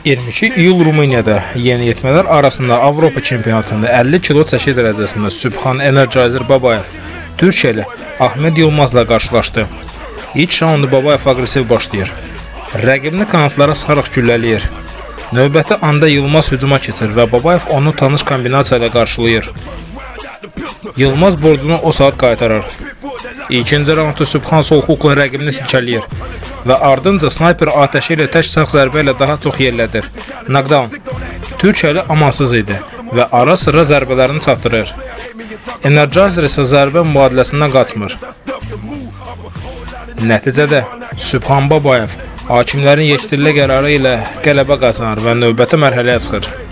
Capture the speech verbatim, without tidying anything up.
iyirmi iki iyul Rumuniyada yeniyetmələr arasında Avropa çempionatında əlli kilo çəki dərəcəsində Sübhan Energizer Babayev Türkiyəli Ahmet Yılmazla qarşılaşdı. İlk raundu Babayev aqressiv başlayır. Rəqibini kanatlara sıxaraq güllələyir. Növbəti anda Yılmaz hücuma keçir və Babayev onu tanış kombinasiya ilə qarşılayır. Yılmaz borcunu o saat qaytarır. İkinci raundda Sübhan sol hukla rəqibini silkələyir və ardınca snayper atəşi ilə tək sağ zərbə ilə daha çox yerlədir. Knockdown. Türkiyəli amansız idi və ara sıra zərbələrini çatdırır. Energizer isə zərbə mübadiləsindən qaçmır. Nəticədə Sübhan Babayev hakimlərin yekdillə qərarı ilə qələbə qazanır və növbəti mərhələyə çıxır.